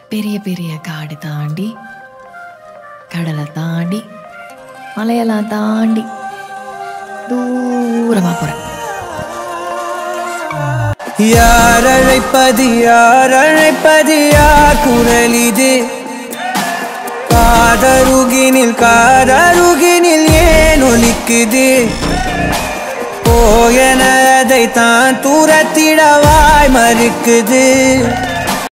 பெரிய பெரிய காடு தாண்டி கடலை தாண்டி மலையெல்லாம் தாண்டி தூரமா போறேன். யார் அழைப்பது யார் அழைப்பது யார் குரல் இது? காதருகினில் ஏன் ஒலிக்குது? போயனதை தான் தூரத்திடவாய் மறுக்குது.